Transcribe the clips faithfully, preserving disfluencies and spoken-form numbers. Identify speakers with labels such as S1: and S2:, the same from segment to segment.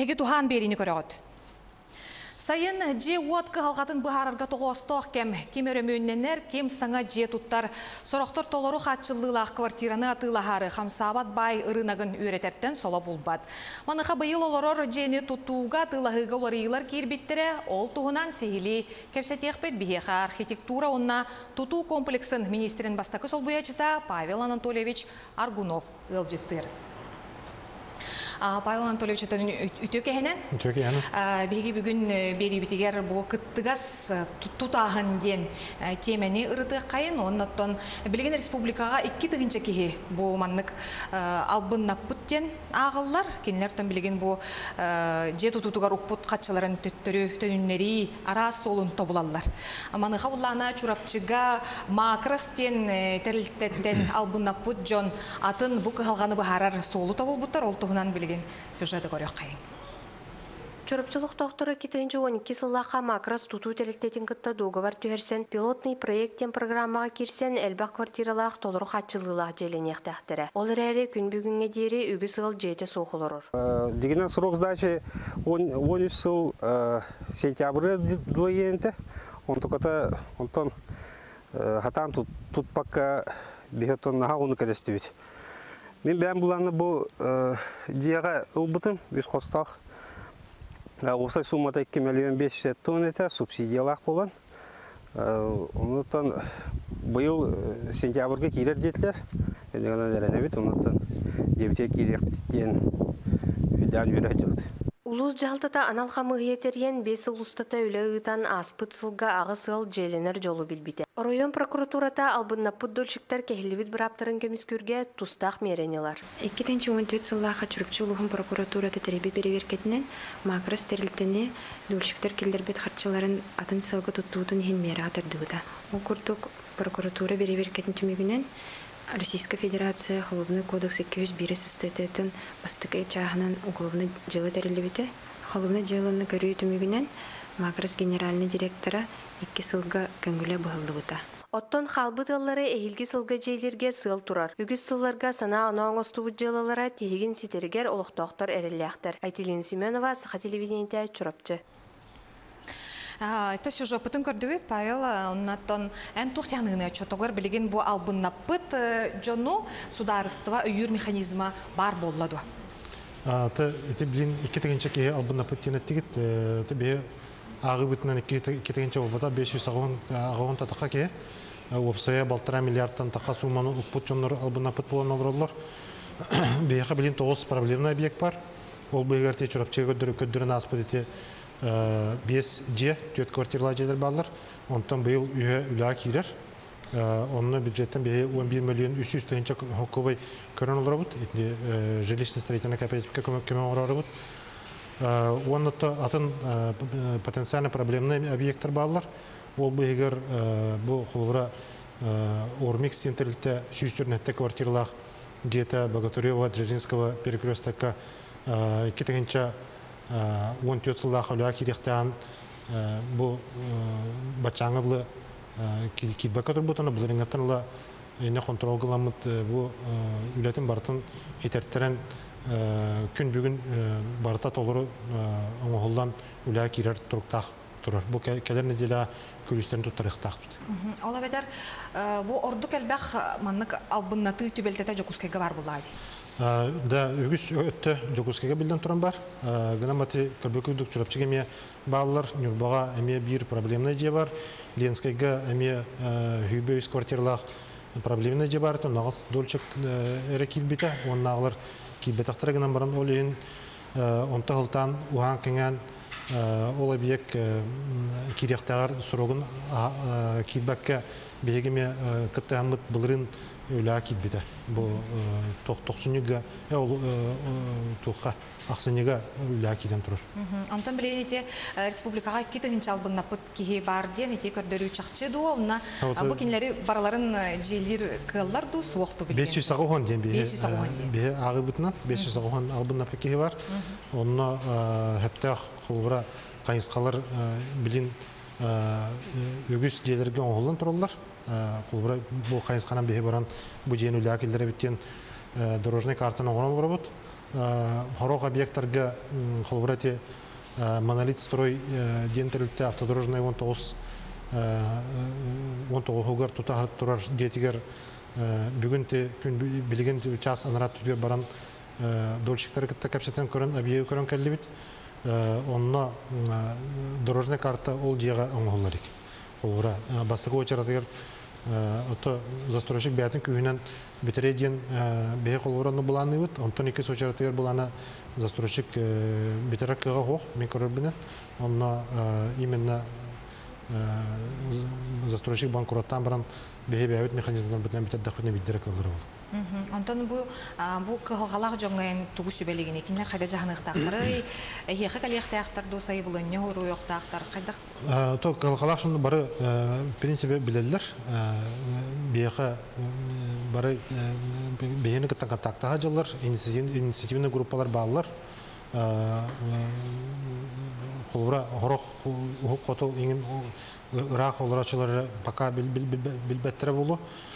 S1: Бәһеге тухан берини көрөгөт. Сайын же уатка халгатын быхарарга тоғостох кем кемөрөмөнненер кем саңа же туттар сорохтор толору хатчыллыйлах квартираны атылахары хамсабат бай ырынагын үйретертен сола булбат. Маныха быйыл олорор жени тутууга тылахыга оларыйлар кирбиттере ол тугунан сихили кепсетехпет бихеха архитектура онна тутуу комплексин министрин бастакы сол буячыта Павел Анатольевич Аргунов ылжыттыр. Павел Анатольевич үтөкеһенен биги бүгүн бери битигер бу кыттыгас тутагын ден темени ырыты кайын оннотон билген республикага икки тыгынча кихи бу маннык албыннаппыттен агыллар кинилерден билген бу же тутутугар укпут катчаларын төттөрү төнүннери арас солун тобулаллар маныха улана чурапчыга макростен терилтеттен албыннаппыт жон атын бу калганы бахарар солу тобулбуттар ол тугунан билген сюжеты көрөк кайын.
S2: Чурапчылык докторы китенче он эки сыллаха макрос тутуу терилтетин кытта договор түһерсен пилотный проекттен программага кирсен элбак квартиралаах толору хатчылыылаах желенехтахтыра. Ол эрэри күн бүгүнгө диэри үгү сыл жете соохолорор.
S3: Дегенен срок сдачи он сыл сентябрь дылыйенте. Он только онтон хатан тут пока бихетон наха уну кадестивит. Мен бән буланы бу диага ылбытым без костах. Осай суммата эки миллион беш жүз тонна субсидиялар болан. Онтон быйыл сентябрьгө кирер детлер. Дегенен дәрәнәбит онтон дебите кирек битен үдән үрәтүт.
S2: Улус жалтата анал хамыгыетерген бес улустата үле ыытан аспыт сылга ағы сыл желенер жолу билбите. Район прокуратурата албыннаппыт дольчиктер кехилибит бираптарын көміскүрге тустақ меренелар.
S4: эки миң он төрт сыллаха чүрүкчү улугун прокуратурата тереби переверкетинен макрос терилтени дольчиктер келдербет харчыларын атын сылга туттуутун хин мери атырдыгыта. Ол курдук прокуратура переверкетин түмүгүнен Российская Федерация Холовной кодекс эки жүз бир статьятын бастыкы чахынан уголовный дело терилибите. Холовный делоны көрүү түмүгүнен макрос генеральный директора эки сылга көңүлө быһылдыбыта.
S2: Оттон халбыт ыллары эхилги сылга жейлерге сыл турар. Үгүс сылларга сана оноңостубут жылалара тегин ситергер олуктоктор эрелияктар. Айтилин Семенова, Саха телевидениеде чурапчы.
S1: Это сюжет потом көрдүбүт Павел оннаттон эн тухтяныны чотогор билген бу албыннаппыт жону сударство үйүр механизма бар болладу.
S5: Та эти блин эки тегенче ке албыннаппыт тенеттигит те бе агы бүтүнөн эки тегенче болбода беш жүз агын татакка ке опсая балтыра миллиардтан така сумманы укпут жоннор албыннаппыт болгон олорлор. Беха блин тогуз проблемный объект бар. Ол быйгарте чурапчы көдөрү көдөрүн аспыт бес же төт квартиралар жедер балар. Онтон быйыл үйө үлаа кирер. Онны бюджеттен бе он бир миллион үч жүз тыгынча хокковый көрөн олорбут. Эти жилищно строительная кооперативка көмөк олорбут. Оннотто атын потенциально проблемный объекттер балар. Ол быйгар бу холбура Ормикс тентерилте сүйүстөрнөттө квартиралар жета Богатурева Дзержинского перекрестка эки тыгынча он төрт сыллах үлää кирехтен бу бачаңылы кирбака турбутуна булынгаттанла эне контрол кыламыт бу үләтин бартын етертерен күн бүгүн барта толору оңолдан үлää кирер туруктак турар. Бу келер неделя күлүстөрүн туттарыктакпыт.
S1: Ола бетер бу ордук элбах маннык албыннаты түбелтете жокускайга бар булайды.
S5: Да, үгүс өттө жокускайга билден туран бар. Гана мати көрбөкүдүк чурапчыга баллар нюрбага эме бир проблемный же бар. Ленскайга эме хүбөйс квартиралар проблемный же бар. Нагыс дольчик эре килбите, оннагылар килбетактар гана баран олен онта хылтан ухан кеңен ол объект киректагар сурогун килбакка бегеме кыттамыт булрын үлää килбите. Бу токтоксунуга ол тухка аксыныга үлää килен турар.
S1: Антон билените республикага эки тыгынча албыннаппыт кихи бар ден эти көрдөрүү чакчы ду, онна бу кинлери бараларын жейлер кыллар ду суокту билген.
S5: беш жүз агын ден бе агы бутунан беш жүз агын албыннаппыт кихи бар. Онно хептах холбура кайыскалар билин үгүс жейлерге оңолон туралар. Бу кайысканан бе баран бу жен үлää килдере биттен дорожный картаны оңолон барабыт. хорох объекттарга холбурати монолит строй дентерлите автодорожный он тоғыз он тоғыз хугар тута турар детигер бүгін те билеген час анарат түгер баран дольщиктер кытта капсетен көрөн объект көрөн келдибит онна дорожный карта ол жега оңолларик олура бастыгы очаратыгер ото застройщик бятын күйүнөн битереден бе колуранны буланыбыт онтон эки очаратыгер булана застройщик битерек кыга хох мен көрөрбүнен онна именно застройщик банкроттан баран бехебәбит механизмдан бүтән битә дәхвәтне биддерек алыр ул.
S1: Антон бу бу кылгалак жоңган тугу сүбелеген экиннер кайда жаһаныктактары, эхе калыктактар досай булын не хору яктактар кайда.
S5: То кылгалак шуны бары принципе билелер. Беха бары бехене контактага жалар, инициативный группалар баллар. Холура хорох хото иген ра холурачылары пока билбеттер болу.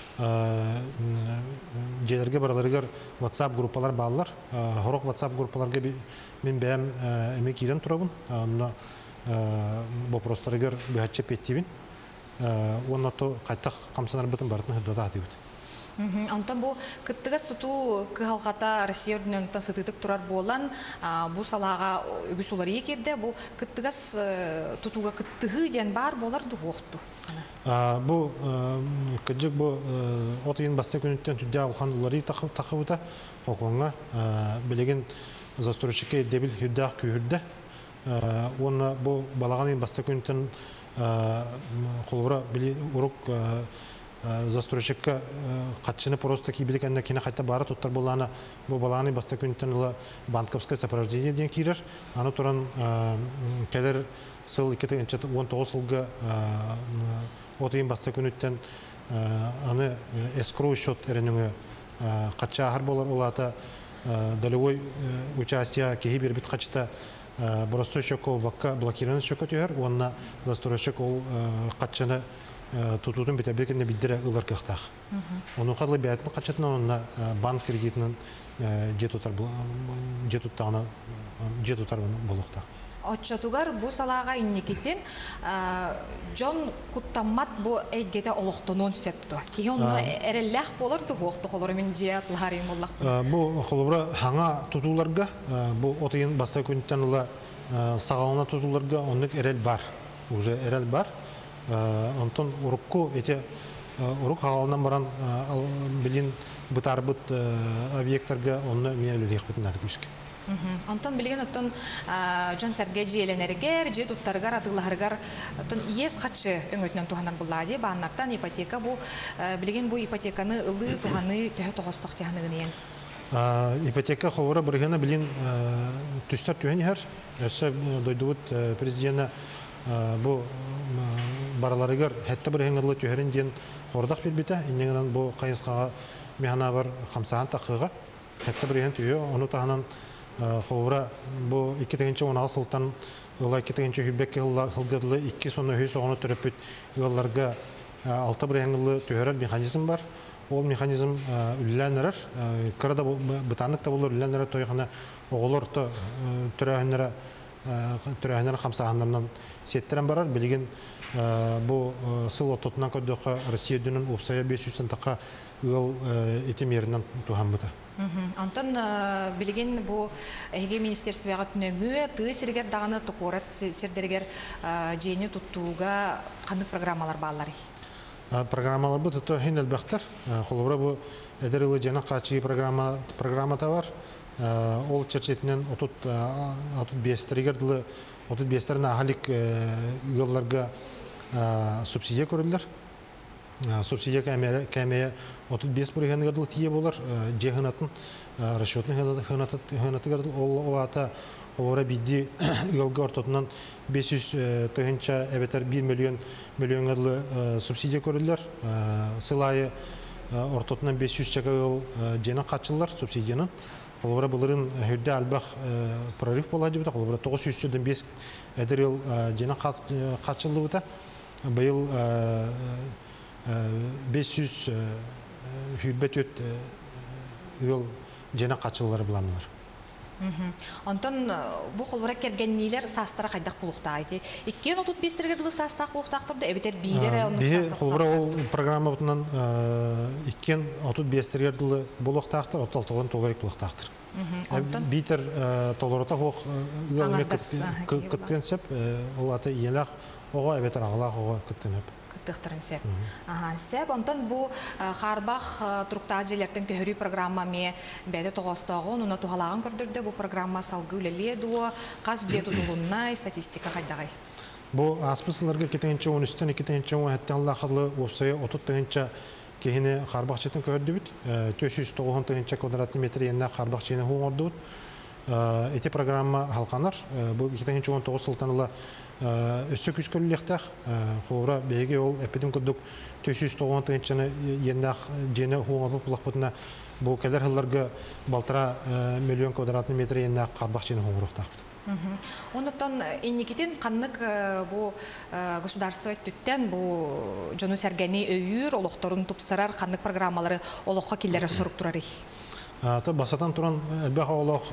S5: Жерлерге бараларыгар WhatsApp группалар баллар. Хорох WhatsApp группаларга мен бәм эме кирен турабын. Аны вопростарыгар бәчеп еттибин. Онна то кайтак камсанар бутын бартын хырдада атыбыт.
S1: Антон бу кыттыгас туту кыhalkata Россия өрдүнөн тасытык турар болан бу салага үгүс улар экерде бу кыттыгас тутуга кыттыгы ден бар болар дуохту.
S5: Бу кыжык бу отыйын басты күнүттен түдө алган улары такыбыта оконга билеген застройщикке дебил хүддак күрдө. Оны бу балаганын басты күнүттен колбура били урук застройщикка катчыны просто кибилик анна кине кайта бара туттар булана бу баланы баста күнтен банковское сопровождение ден кирер аны туран келер сыл эки миң он тогуз жылга отыйын баста күнүттен аны эскроу счет эренүгө катча ахар болор улата долевой участие кеги бербит качта бростой счет ол бакка блокированный счет өтөр онна застройщик ол катчыны тутутун битебекенде биддере ылар кыктак. Onu кадлы бәйтен качатна онна банк кредитинен жетутар жетуттагына жетутар болукта.
S1: Отчотугар бу салага инникитен жон куттаммат бу эгете олоктонон сөптү. Ки онно эреллах болорду вакты колор мен жиятлар юм боллак.
S5: Бу холбура хаңа тутуларга бу отыйын баса күнтен ула сагалына тутуларга оннук эрел бар. Уже эрел бар. Антон урукку эти урук халынан баран билин бутарбыт объекттерге онны менелек битнар күшке.
S1: Антон билген оттон Жон Сергей Желенергер, же туттаргар атыларгар оттон ес качы өңөтнөн туханар буллади баннартан ипотека бу билген бу ипотеканы ылы туханы төһө тогосток тяныгын.
S5: Ипотека холора биргене билин түстөр түһөнер. Эсе дойдубут президент бу бараларыгар хәтта бер хәңгәрле төһәрен ден хордак бирбите иннегеннән бу кайыскага механа бар хамсаан такыга хәтта бер хәң төһө аны таһанан холора бу ике мең он алты сылтан улай ике мең хүббек хылгырлы ике сонны хөй согыны төрөпүт юлларга алты бер хәңгәрле төһәрен механизм бар ол механизм үлләнерер кырда бутанлык та булыр үлләнерер тойгына оголор то төрәһеннәре төрәһеннәр хамсааннардан сеттерен барар билген бу сыл ототунан көдөккө Россия дүнүн упсая беш жүз така ыл этемеринен тухамбыта.
S1: Антон билген бу эге министерствога түнөгү тыысыргер даганы токорат сердергер жени туттууга кандык программалар баалары.
S5: Программалар бу то хенел бактар холбура бу эдериле жана качы программа программата бар. Ол чечетинен отут отут бестеригердиле отут бестерне ахалик юлларга субсидия көрүлөр. Субсидия кәмәре кәмәе отут беш бургандырдыл тие болар. Жехнатын расчетный ханаты ханатыгырдыл ол ата олора бидди юлга ортотунан беш жүз тыгынча эбетер бир миллион миллионгарлы субсидия көрүлөр. Сылайы ортотунан беш жүз чакы ел жена качылар субсидияны. Олора буларын хөддө албах прорыв болажы бит. Олора тогуз жүздөн беш эдерил жена качылды бит. Быйыл беш жүз хүббет өт ел жена качылары буланылар.
S1: Онтон бу холбора кергеннилер састара кайдак булуктайды. Иккен отут бестерге дылы састак булуктактырды. Эбитер бийдер онун
S5: бии
S1: састак.
S5: холбора ол программа бутунан иккен отут бестерге дылы булуктактыр, оталтылын толорик булуктактыр. Битер толорота хох ылме кыттенсеп, ол аты иелак ого эбетер агалак ого кыттенеп.
S1: Кыттыктырын сеп. Ага, сеп онтон бу харбах туруктаа жерлерден көһөрүү программа ме беде тогостогон, уна тухалаган көрдүрдө бу программа салгы үлелие дуо, каз же тутулунна статистика кайдагай.
S5: Бу аспысыларга кетенче он үчтөн экинчи он хаттан Аллахлы опсая отут тыгынча кехине харбах четін көрдүбүт, төрт жүз тогуз тыгынча квадратный метр енна харбах чені хуңордубут. Эти программа халканар, бу экинчи он тогуз сылтаныла өссө күз көллектах, холбора беге ол эпидем көрдүк төрт жүз тогуз тыгынчаны енна жені хуңордубут булакпытына бу келер хылларга балтыра миллион квадратный метр енна харбах чені хуңордуктакпыт.
S1: Онуттан инникитин каннык бу государство түттен бу жону сергени өйүр олокторун тупсарар каннык программалары олокко киллере сорук турары.
S5: Та басатан туран элбэх олох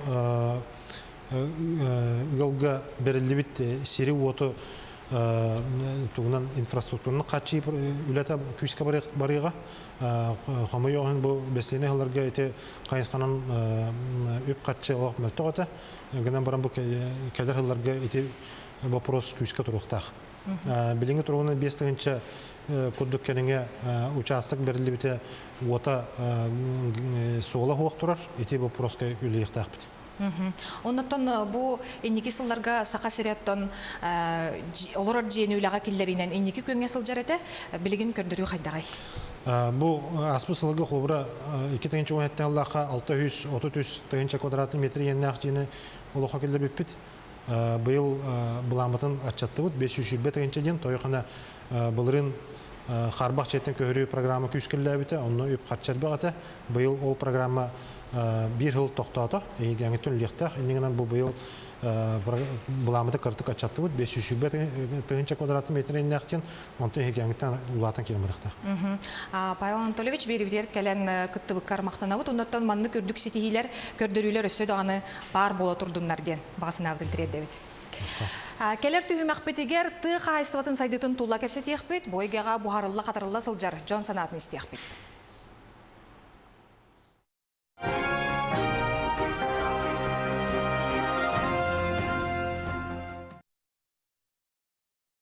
S5: ылга берилибит сири оту тугунан инфраструктураны качып үлета күскө барыга хамайоон бу беслене халарга эте кайысканан үп качы олох мөлтөгөтө гынан баран бу келер халарга эте вопрос күскө туруктак билинге туругунан беш тыгынча курдук кенеңе участок берилибите ота сола хуак турар эте вопроска үлейктакпыт.
S1: Оннотон бу инники сылларга сака сиреттон олорор жени үлага киллеринен инники көңе сылжар эте билигин көрдүрүү кайдагай.
S5: Бу аспы сылга холбура эки тыгынча он хаттан Аллахка алты жүз отуз үч тыгынча квадратный метр еннак жени олоха киллер биппит. Быйыл буламытын ачаттыбыт беш жүз жыйырма тыгынча ден тойхана былырын харбах четін көһөрүү программа күскелләбите, онны үп катчар багата. Быйыл ол программа bir yıl toxtadı. Yani tüm liqtaq iningnan bu bıyıl bulamıda kırtık açattı bu beş yüz tığınca kvadratlı metre inakten ondan hegangtan ulatan kilometrta.
S1: Павел Анатольевич берибдер келен кыттыбык кармактанабыт. Оннан манны көрдүк ситихилер, көрдөрүлөр өсө даганы бар боло турдумнарден багысына авдын тиредебит. Келер түйүмәкпетигер ты хайстыбатын сайдытын тула кепсе тиекпет, бойгага бухарылла катарылла сылжар жон санатын истиекпет.